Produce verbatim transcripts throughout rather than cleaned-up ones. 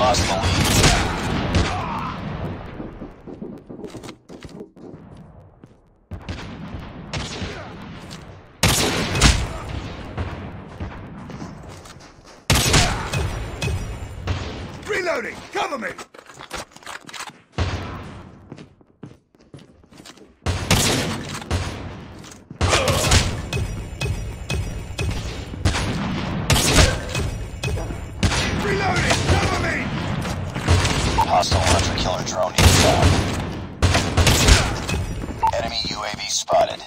lost the lead. Reloading! Cover me! Reloading! Cover me! Hostile hunter-killer drone inbound. Enemy U A V spotted.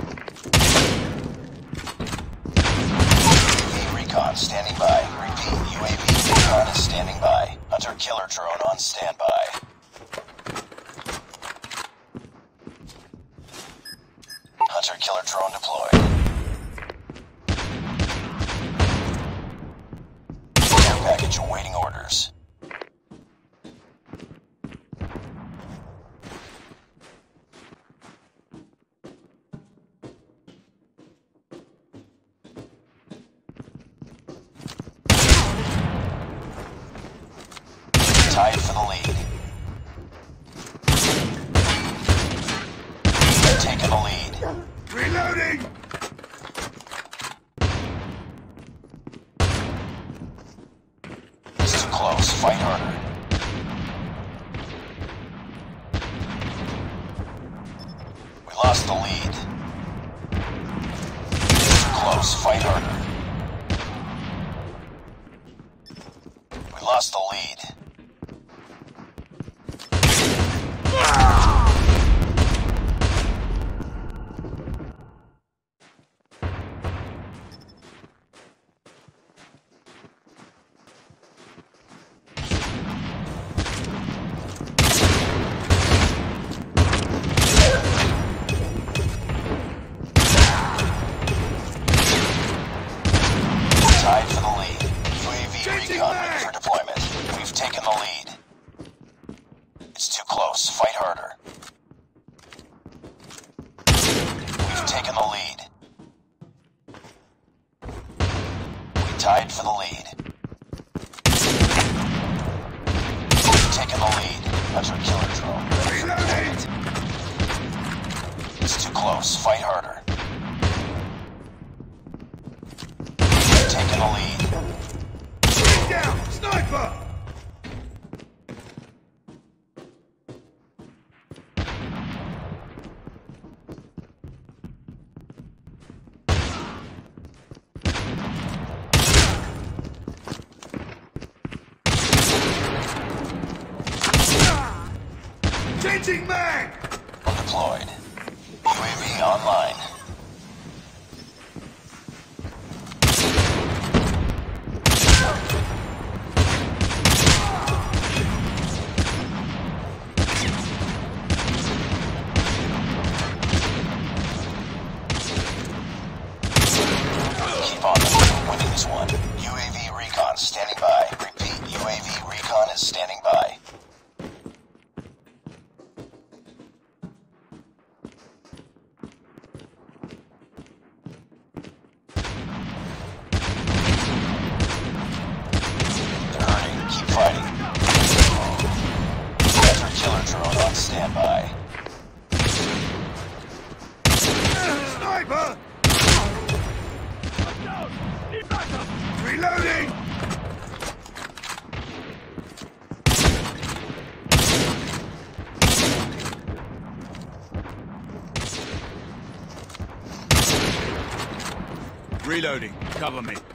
U A V recon standing by. Repeat, U A V recon is standing by. Hunter-killer drone on standby. Hunter-killer drone deployed. Care package awaiting orders. Tied for the lead. They're taking the lead. Reloading! It's too close. Fight harder. We lost the lead. Too close. Fight harder. We lost the lead. Tied for the lead. U A V recon ready for deployment. We've taken the lead. It's too close. Fight harder. We've taken the lead. We tied for the lead. We've taken the lead. Hunter-killer drone ready for deployment. It's too close. Fight harder. Taking the lead. Get down! Sniper! Changing mag! Deployed. U A V online. Keep on them. We're winning this one. U A V recon standing by. Repeat, U A V recon is standing by. They're hurting. Keep fighting. Hunter-killer drone on standby. Sniper! Reloading! Reloading. Cover me.